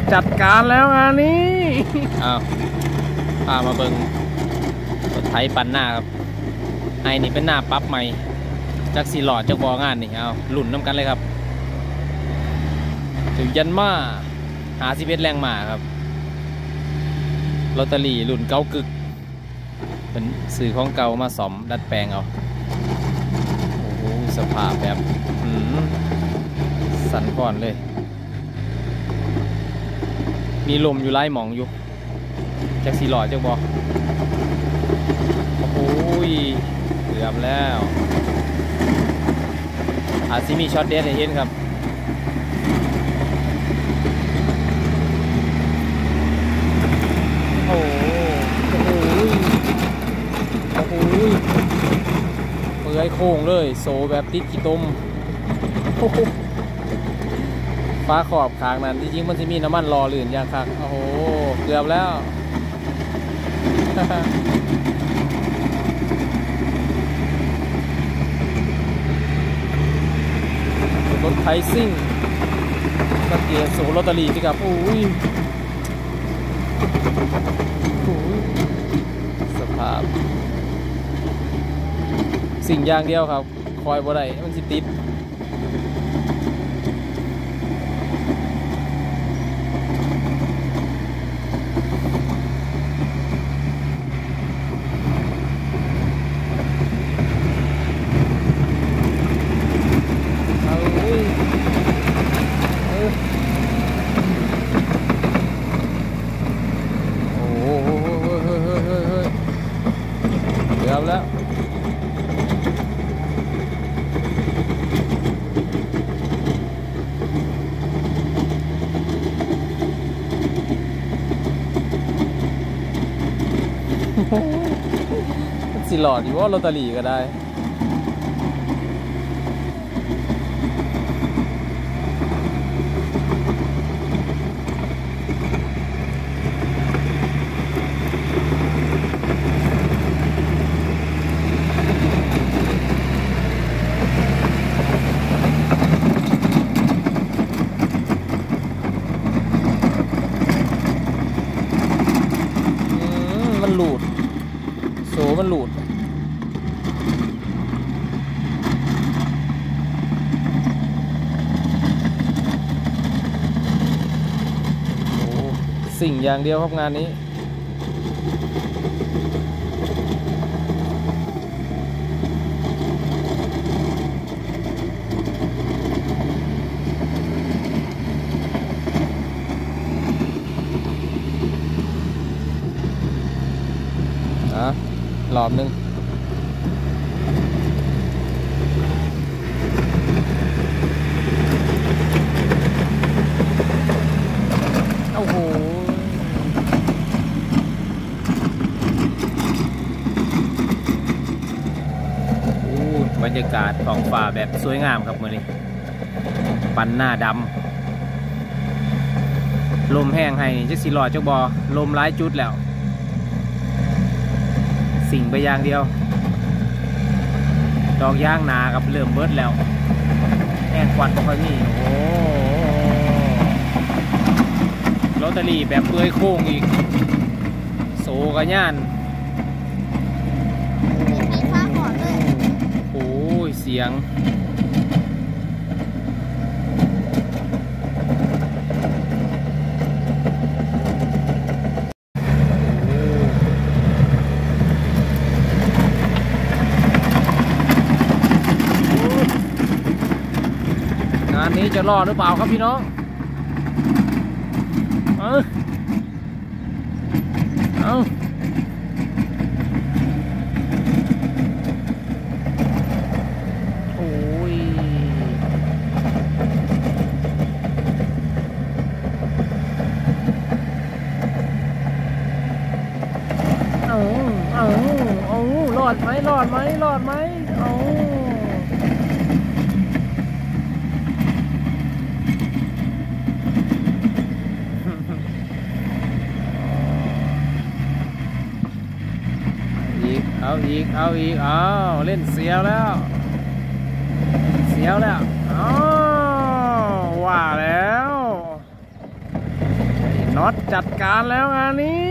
จัดการแล้วงานนี้อ้าวพามาเบิ่งรถไถปั่นหน้าครับไอ้นี่เป็นหน้าปั๊บใหม่จักสีหลอดจักบองานนี่เอาหลุ่นน้ำกันเลยครับถึงยันมาหา11แรงมาครับลอตเตอรี่รุ่นเก่ากึกเป็นสื่อของเก่ามาสมดัดแปลงเอาโอ้โหสภาพแบบสั่นก่อนเลยมีลมอยู่ไล่หมองอยู่จากสีหลอดจากบอโอ้โหเกือบแล้วอาจจะมีช็อตเด็ดให้เห็นครับโอ้โหโอ้โหเปื่อยโค้งเลยโซแบบติดขี้ต้มฟ้าขอบขางนั้นจริงๆมันจะมีน้ำมันรอลื่นอย่างคักโอ้โหเกือบแล้วรถไถซิ่งสังเกตโซลอตเตอรี่ที่กับโอ้ยสภาพสิ่งอย่างเดียวครับคอยบ่ได้มันสิติดแล้วสิหลอดอยู่ว่าลอตเตอรี่ก็ได้มันหลุดโซ่มันหลุดโอ้สิ่งอย่างเดียวครับงานนี้รอบนึงโอ้โหบรรยากาศท้องฟ้าแบบสวยงามครับมื้อนี้ปันหน้าดำลมแห้งให้จักสิหลอดจักบอลมหลายจุดแล้วสิ่งไปอย่างเดียวดอกย่างนากับเริ่มเบิดแล้วแห้งควันบ่ค่อยมีโอ้ลอตเตอรี่แบบเปื่อยโค้งอีกโซกระย่านโอ้ยเสียงงานนี้จะรอดหรือเปล่าครับพี่น้องเอาโอ้ยเอารอดไหมรอดไหมรอดไหมเอาเอาอีกเล่นเสียวแล้วว่าแล้วน็อตจัดการแล้วงานนี้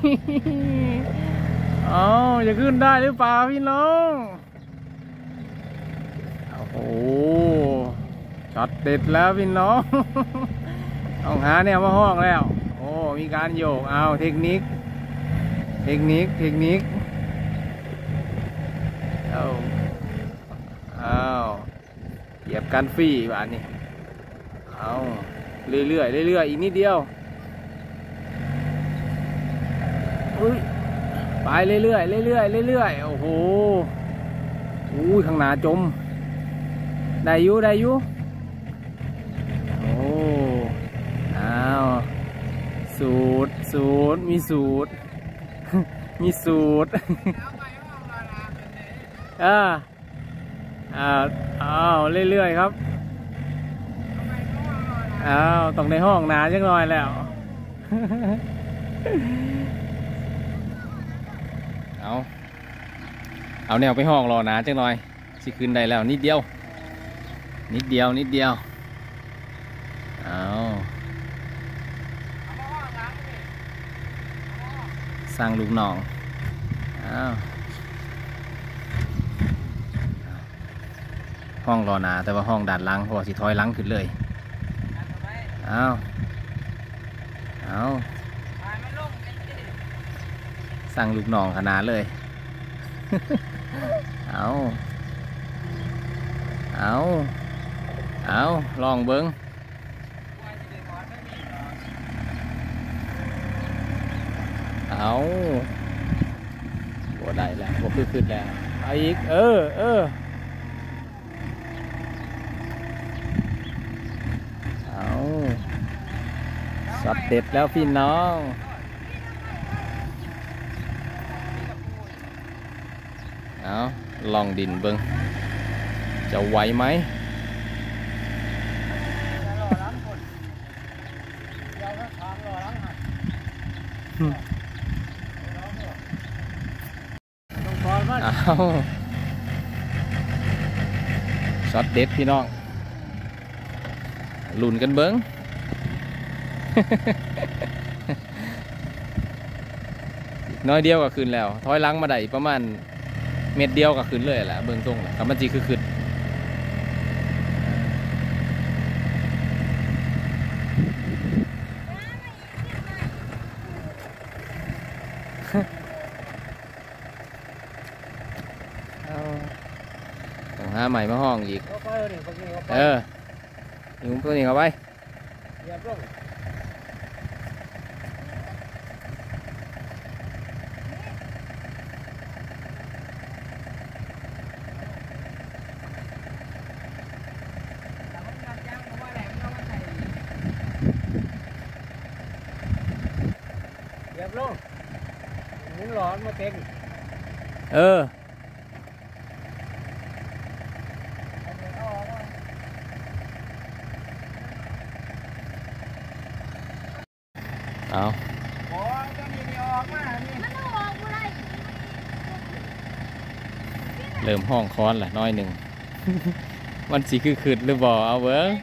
เอาจะขึ้นได้หรือเปล่าพี่น้องโอ้โหช็อตเด็ดแล้วพี่น้อง ต้องหาเนี่ยมาห้องแล้วโอ้มีการโยกเอาเทคนิคเอาเหยียบกันฟรีแบบนี้เอาเรื่อยอีกนิดเดียวอุ้ยไปเรื่อยโอ้โหอุ้ยข้างหน้าจมได้อยู่โอ้อ้าวสูตรมีสูตร มีสูตร อ้าวเรื่อยครับอ้าวต้องในห้องน้ำจังหน่อยแล้ว เอาแนวไปห้องรอนะจังหน่อยสิขึ้นได้แล้วนิดเดียวเอาสร้างลูกน้องเอาห้องรอนาแต่ว่าห้องด่านหลังเพราะว่าสิถอยหลังขึ้นเลยเอาสร้างลูกน้องขนาดเลย เอาลองเบิ้งเอาบ่ได้แล้วบ่ขึ้นแล้วเอาอีกเอาสับเด็ดแล้วพี่น้องเอาลองดินเบิ้งจะไหวไหมเอาช็อตเด็ดพี่น้องลุ้นกันเบิ้ง อีกน้อยเดียวก็ขึ้นแล้วถอยหลังมาได้ประมาณเม็ดเดียวก็ขึ้นเลยแหละเบิ้งตรงกับมันจีคือขึ้นต้องหาใหม่มาห้องอีกยุ่งตัวนี้เข้าไปลงหมุนหลอนมาเต็งเอาเริ่มห้องค้อนแหละน้อยหนึ่ง มันสีคือขืดหรือบ่เอาเบิ้ง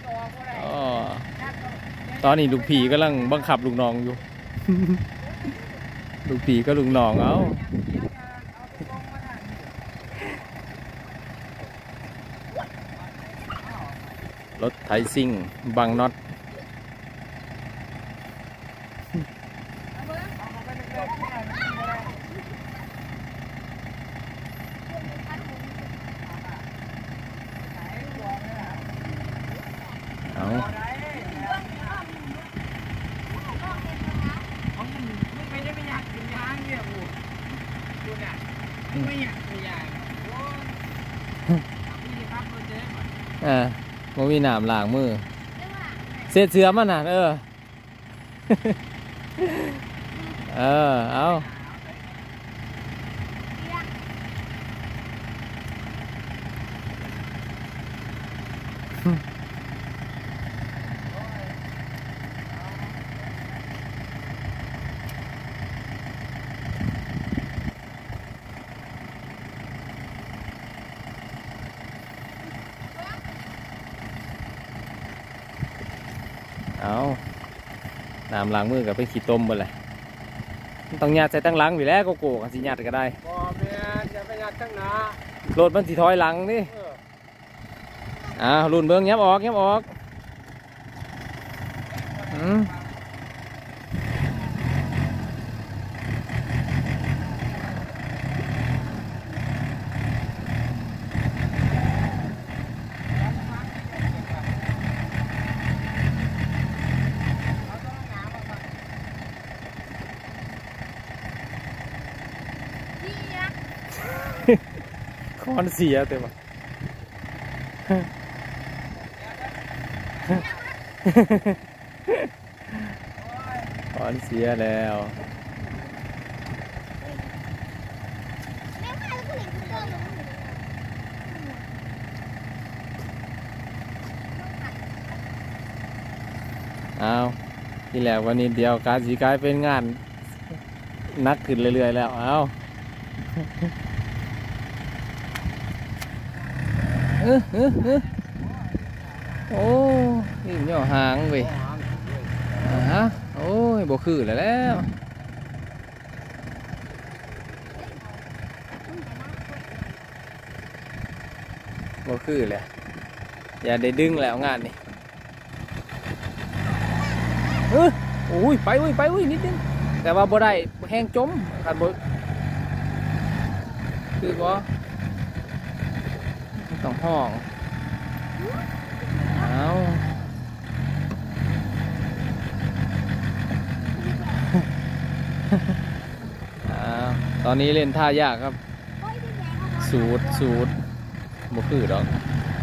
ตอนนี้ลูกผีกำลังบังคับลูกน้องอยู่ ลูกผีก็ลูกน้องเอารถไถซิ่งบังน็อตเอามันมีหนามหลางมือเศษเสือมันน่ะเอาน้ำล้างมือกับไปขี้ต้มไปเลยต้องยัดใส่ตั้งหลังอยู่แล้วโกกันสิยัดก็ได้บ่แม่นจะไปยัดทั้งหน้ารถมันสิถอยหลังนี่รุ่นเบิ้งยับออกคอนเสียเต็มคอนเสียแล้วที่แหลกวันนี้เดียวการสีกลายเป็นงานนักขึ้นเรื่อยๆแล้วโอ้ยเหนี่ยวหางเว้ยโอ้ยบ่คือแล้วบ่คือเลยอย่าได้ดึงแล้วงานนี่โอ้ยไปนิดนึงแต่ว่าบ่ได้แห้งจมขาดบ่คือบ่ต้องห้องตอนนี้เล่นท่ายากครับสูดบ่คือดอก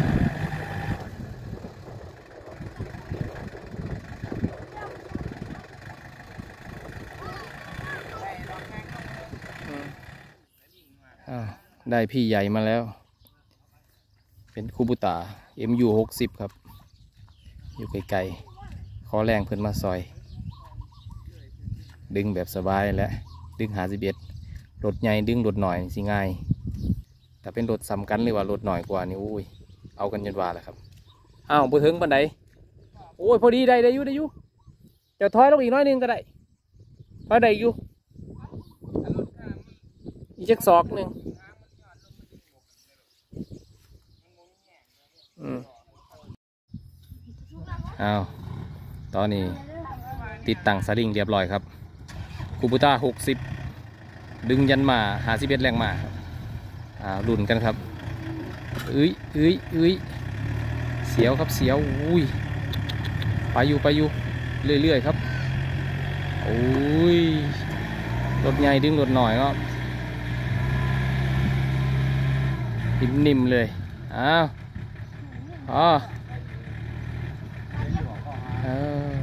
ได้พี่ใหญ่มาแล้วเป็นคูบูตา MU60 ครับอยู่ไกลๆขอแรงเพิ่นมาซอยดึงแบบสบายและดึง51รถใหญ่ดึงรถหน่อยสิง่ายแต่เป็นรถซ้ำกันหรือว่ารถหน่อยกว่านี่อุ้ยเอากันจนว่าแหละครับบ่ถึงปานใดโอ้ยพอดีได้อยู่เดี๋ยวถอยลงอีกน้อยนึงก็ได้ถอยได้อยู่อีกจักศอกนึงตอนนี้ติดตั้งสลิงเรียบร้อยครับคูบูต้า60ดึงยันมา51แรงมาลุ้นกันครับเสียวครับเสียวอุ้ยไปอยู่เรื่อยๆครับโอ้ยรถใหญ่ดึงรถหน่อยก็นิ่มๆเลยอ๋อ